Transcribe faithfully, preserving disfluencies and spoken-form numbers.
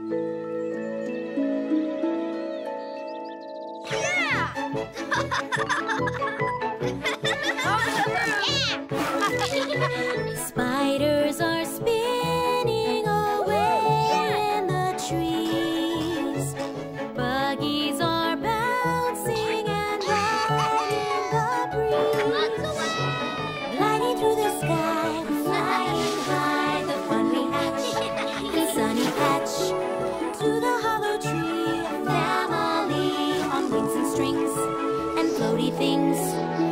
Spiders are spinning away in the trees. Buggies are bouncing and riding the breeze. Gliding through the sky, flying high, the fun we hatch, the sunny patch. To the hollow tree, a family on wings and strings and floaty things.